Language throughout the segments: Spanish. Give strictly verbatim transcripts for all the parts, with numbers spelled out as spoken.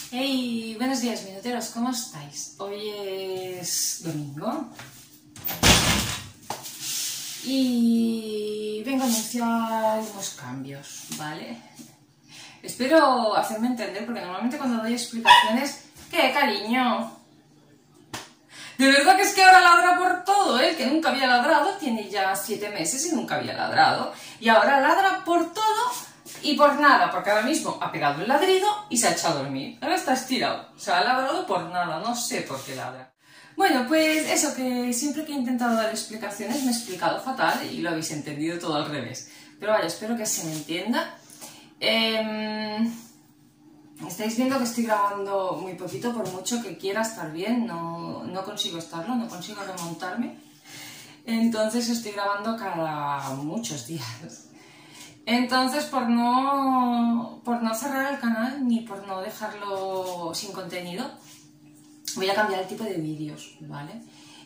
Hey, buenos días, minuteros, ¿cómo estáis? Hoy es domingo y vengo a anunciar unos cambios, ¿vale? Espero hacerme entender, porque normalmente cuando doy explicaciones... ¿Qué, cariño? De verdad que es que ahora ladra por todo, ¿eh? El que nunca había ladrado tiene ya siete meses y nunca había ladrado. Y ahora ladra por todo y por nada, porque ahora mismo ha pegado el ladrido y se ha echado a dormir. Ahora está estirado, o sea, ha ladrado por nada, no sé por qué ladra. Bueno, pues eso, que siempre que he intentado dar explicaciones me he explicado fatal y lo habéis entendido todo al revés. Pero vaya, espero que se me entienda. Eh... Estáis viendo que estoy grabando muy poquito, por mucho que quiera estar bien, no, no consigo estarlo, no consigo remontarme. Entonces estoy grabando cada muchos días. Entonces, por no, por no cerrar el canal ni por no dejarlo sin contenido, voy a cambiar el tipo de vídeos, ¿vale?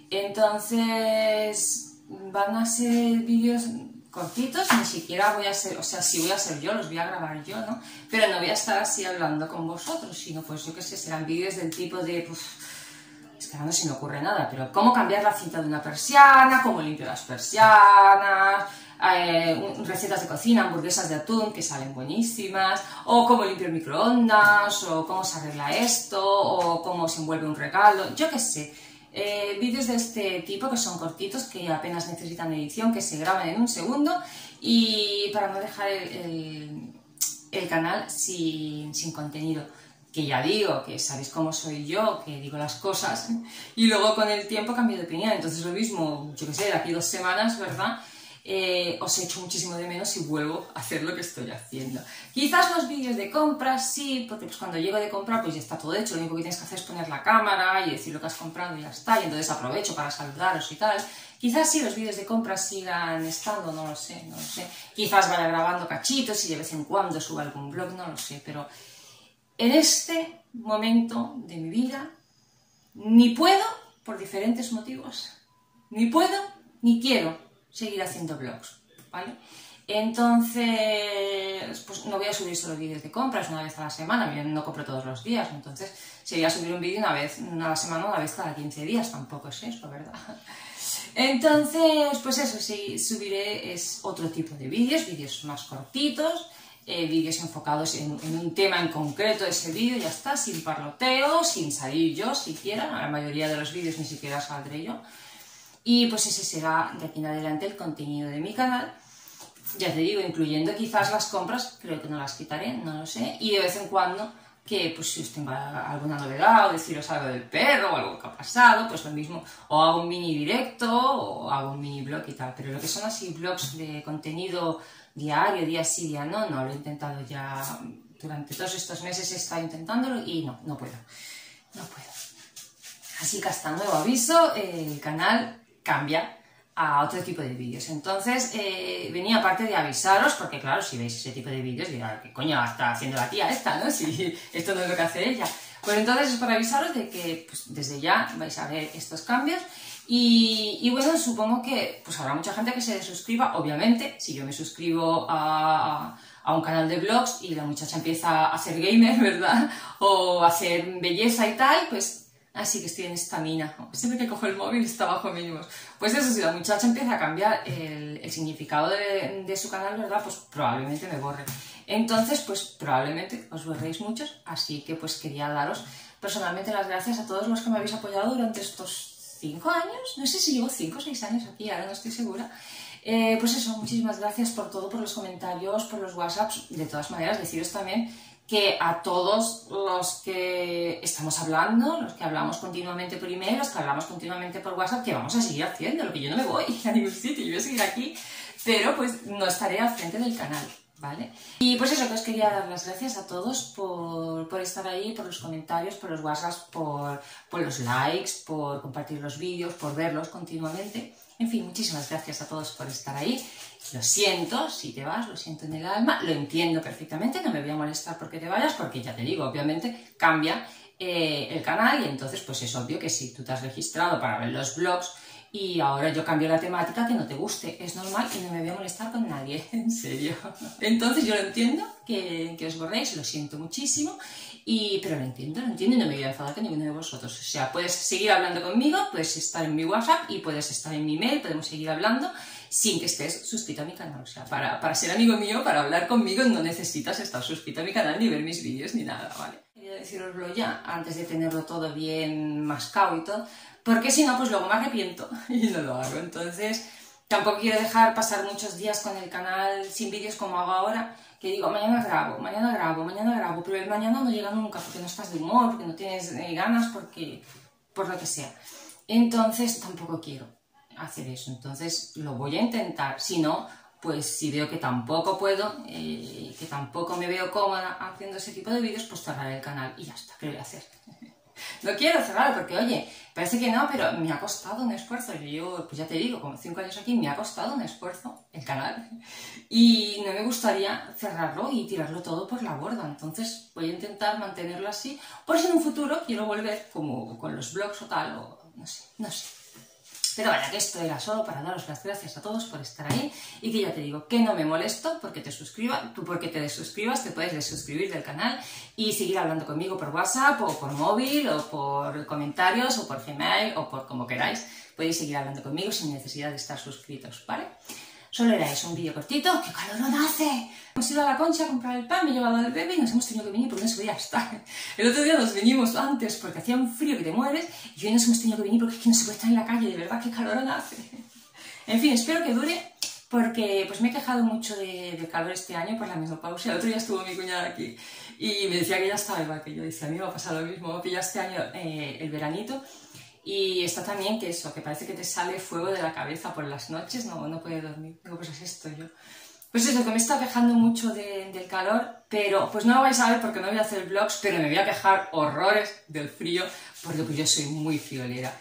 Entonces, van a ser vídeos cortitos, ni siquiera voy a ser, o sea, sí voy a ser yo, los voy a grabar yo, ¿no? Pero no voy a estar así hablando con vosotros, sino pues yo qué sé, serán vídeos del tipo de, pues, es que ahora no se me ocurre nada, pero cómo cambiar la cinta de una persiana, cómo limpio las persianas, eh, recetas de cocina, hamburguesas de atún que salen buenísimas, o cómo limpio el microondas, o cómo se arregla esto, o cómo se envuelve un regalo, yo qué sé. Eh, vídeos de este tipo que son cortitos, que apenas necesitan edición, que se graban en un segundo y para no dejar el, el, el canal sin, sin contenido, que ya digo, que sabéis cómo soy yo, que digo las cosas y luego con el tiempo cambio de opinión, entonces lo mismo, yo que sé, de aquí dos semanas, ¿verdad? Eh, os echo muchísimo de menos y vuelvo a hacer lo que estoy haciendo. Quizás los vídeos de compras sí, porque pues cuando llego de comprar pues ya está todo hecho, lo único que tienes que hacer es poner la cámara y decir lo que has comprado y ya está, y entonces aprovecho para saludaros y tal. Quizás sí los vídeos de compras sigan estando, no lo sé, no lo sé. Quizás vaya grabando cachitos y de vez en cuando suba algún vlog, no lo sé, pero en este momento de mi vida ni puedo, por diferentes motivos, ni puedo ni quiero seguir haciendo vlogs, ¿vale? Entonces, pues no voy a subir solo vídeos de compras una vez a la semana, yo no compro todos los días, entonces sería subir un vídeo una vez a la semana, una vez cada quince días, tampoco es eso, ¿verdad? Entonces, pues eso, sí, subiré es otro tipo de vídeos, vídeos más cortitos, eh, vídeos enfocados en, en un tema en concreto de ese vídeo, ya está, sin parloteo, sin salir yo siquiera, la mayoría de los vídeos ni siquiera saldré yo. Y pues ese será de aquí en adelante el contenido de mi canal. Ya te digo, incluyendo quizás las compras, creo que no las quitaré, no lo sé. Y de vez en cuando, que pues si os tengo alguna novedad o deciros algo del perro o algo que ha pasado, pues lo mismo. O hago un mini directo o hago un mini blog y tal. Pero lo que son así blogs de contenido diario, día sí, día no, no, lo he intentado ya durante todos estos meses, he estado intentándolo y no, no puedo. No puedo. Así que hasta nuevo aviso, el canal cambia a otro tipo de vídeos. Entonces, eh, venía aparte de avisaros, porque claro, si veis ese tipo de vídeos, dirá, ¿qué coño está haciendo la tía esta, no? Si esto no es lo que hace ella. Pues entonces es para avisaros de que pues, desde ya vais a ver estos cambios. Y, y bueno, supongo que pues habrá mucha gente que se suscriba, obviamente, si yo me suscribo a, a un canal de vlogs y la muchacha empieza a ser gamer, ¿verdad? O a hacer belleza y tal, pues... Así que estoy en estamina. Siempre que cojo el móvil está bajo mínimos. Pues eso, si la muchacha empieza a cambiar el, el significado de, de su canal, ¿verdad? Pues probablemente me borre. Entonces, pues probablemente os borréis muchos. Así que pues quería daros personalmente las gracias a todos los que me habéis apoyado durante estos cinco años. No sé si llevo cinco o seis años aquí, ahora no estoy segura. Eh, pues eso, muchísimas gracias por todo, por los comentarios, por los whatsapps. De todas maneras, deciros también que a todos los que estamos hablando, los que hablamos continuamente por email, los que hablamos continuamente por WhatsApp, que vamos a seguir haciendo, lo que yo no me voy a ningún sitio, yo voy a seguir aquí, pero pues no estaré al frente del canal, ¿vale? Y pues eso, que os quería dar las gracias a todos por, por estar ahí, por los comentarios, por los WhatsApps, por, por los likes, por compartir los vídeos, por verlos continuamente. En fin, muchísimas gracias a todos por estar ahí. Lo siento si te vas, lo siento en el alma, lo entiendo perfectamente, no me voy a molestar porque te vayas, porque ya te digo, obviamente cambia eh, el canal y entonces pues es obvio que si tú te has registrado para ver los vlogs y ahora yo cambio la temática que no te guste, es normal y no me voy a molestar con nadie, en serio. Entonces yo lo entiendo, que, que os borréis, lo siento muchísimo, y, pero lo entiendo, lo entiendo y no me voy a enfadar con ninguno de vosotros. O sea, puedes seguir hablando conmigo, puedes estar en mi WhatsApp y puedes estar en mi mail, podemos seguir hablando sin que estés suscrito a mi canal. O sea, para, para ser amigo mío, para hablar conmigo, no necesitas estar suscrito a mi canal ni ver mis vídeos ni nada, ¿vale? Quería deciroslo ya, antes de tenerlo todo bien mascado y todo, porque si no, pues luego me arrepiento y no lo hago. Entonces, tampoco quiero dejar pasar muchos días con el canal sin vídeos como hago ahora, que digo, mañana grabo, mañana grabo, mañana grabo, pero el mañana no llega nunca porque no estás de humor, porque no tienes eh, ganas, porque por lo que sea. Entonces, tampoco quiero hacer eso. Entonces, lo voy a intentar. Si no, pues si veo que tampoco puedo, eh, que tampoco me veo cómoda haciendo ese tipo de vídeos, pues cerraré el canal y ya está, ¿qué voy a hacer? No quiero cerrarlo porque, oye, parece que no, pero me ha costado un esfuerzo. Yo llevo, pues ya te digo, como cinco años aquí, me ha costado un esfuerzo el canal. Y no me gustaría cerrarlo y tirarlo todo por la borda. Entonces voy a intentar mantenerlo así, por si en un futuro quiero volver, como con los vlogs o tal, o no sé, no sé. Pero vaya, que esto era solo para daros las gracias a todos por estar ahí y que ya te digo que no me molesto porque te suscribas, tú porque te desuscribas te puedes desuscribir del canal y seguir hablando conmigo por WhatsApp o por móvil o por comentarios o por Gmail o por como queráis. Podéis seguir hablando conmigo sin necesidad de estar suscritos, ¿vale? Solo era eso, un vídeo cortito. ¡Qué calorón hace! Hemos ido a la Concha a comprar el pan, me he llevado al bebé y nos hemos tenido que venir porque no se podía estar. El otro día nos venimos antes porque hacía un frío que te mueres y hoy nos hemos tenido que venir porque es que no se puede estar en la calle, de verdad, qué calorón hace. En fin, espero que dure porque pues me he quejado mucho de, de calor este año por la menopausia. El otro día estuvo mi cuñada aquí y me decía que ya estaba igual que yo. Dice, a mí me va a pasar lo mismo, me pilla este año eh, el veranito. Y está también que eso, que parece que te sale fuego de la cabeza por las noches, no, no puedes dormir. Digo, pues es esto yo. Pues eso, que me está quejando mucho de, del calor, pero pues no lo vais a ver porque no voy a hacer vlogs, pero me voy a quejar horrores del frío, porque pues yo soy muy friolera.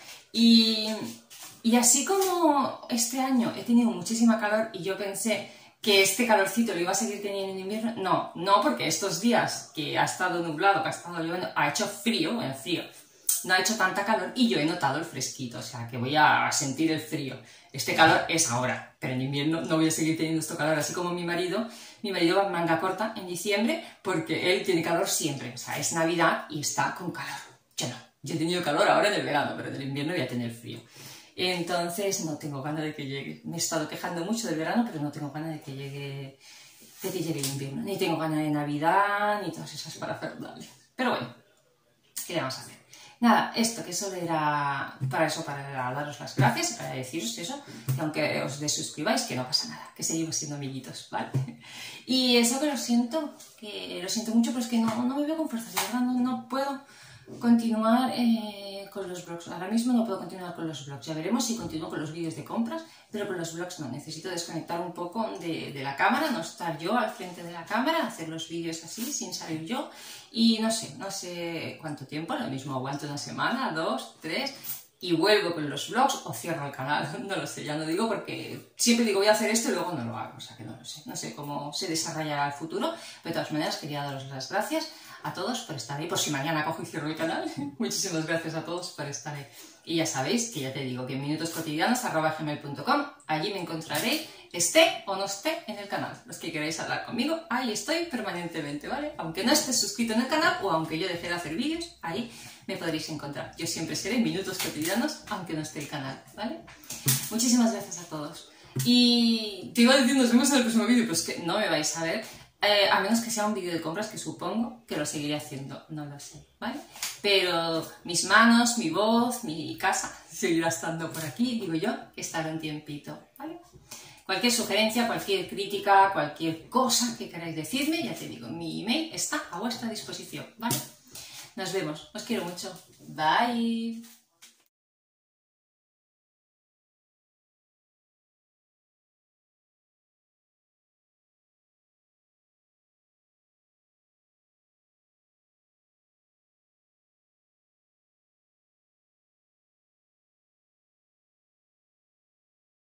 Y, y así como este año he tenido muchísima calor y yo pensé que este calorcito lo iba a seguir teniendo en invierno, no, no, porque estos días que ha estado nublado, que ha estado lloviendo, ha hecho frío, bueno, frío. No ha hecho tanta calor y yo he notado el fresquito, o sea que voy a sentir el frío. Este calor es ahora, pero en invierno no voy a seguir teniendo este calor, así como mi marido. Mi marido va en manga corta en diciembre porque él tiene calor siempre, o sea, es Navidad y está con calor. Yo no, yo he tenido calor ahora en el verano, pero en el invierno voy a tener frío. Entonces no tengo ganas de que llegue. Me he estado quejando mucho del verano, pero no tengo ganas de que llegue, de que llegue el invierno. Ni tengo ganas de Navidad, ni todas esas parafernalias. Pero bueno, ¿qué le vamos a hacer? Nada, esto que solo era para eso, para daros las gracias, para deciros eso, que aunque os desuscribáis, que no pasa nada, que seguimos siendo amiguitos, ¿vale? Y eso que lo siento, que lo siento mucho, pero es que no, no me veo con fuerzas, de verdad, no, no puedo continuar eh, con los vlogs. Ahora mismo no puedo continuar con los vlogs, ya veremos si continúo con los vídeos de compras, pero con los vlogs no, necesito desconectar un poco de, de la cámara, no estar yo al frente de la cámara, hacer los vídeos así, sin salir yo. Y no sé, no sé cuánto tiempo, lo mismo aguanto una semana, dos, tres, y vuelvo con los vlogs o cierro el canal, no lo sé, ya no digo porque siempre digo voy a hacer esto y luego no lo hago, o sea que no lo sé, no sé cómo se desarrollará el futuro, pero de todas maneras quería daros las gracias a todos por estar ahí, por si mañana cojo y cierro el canal, muchísimas gracias a todos por estar ahí. Y ya sabéis que ya te digo que en minutoscotidianos arroba gmail punto com, allí me encontraréis, esté o no esté en el canal. Los que queráis hablar conmigo, ahí estoy permanentemente, ¿vale? Aunque no estés suscrito en el canal o aunque yo deje de hacer vídeos, ahí me podréis encontrar. Yo siempre seré en Minutos Cotidianos, aunque no esté el canal, ¿vale? Muchísimas gracias a todos. Y te iba a decir, nos vemos en el próximo vídeo, pero es que no me vais a ver. Eh, a menos que sea un vídeo de compras, que supongo que lo seguiré haciendo, no lo sé, ¿vale? Pero mis manos, mi voz, mi casa seguirá estando por aquí, digo yo, que estará un tiempito, ¿vale? Cualquier sugerencia, cualquier crítica, cualquier cosa que queráis decirme, ya te digo, mi email está a vuestra disposición, ¿vale? Nos vemos, os quiero mucho, bye.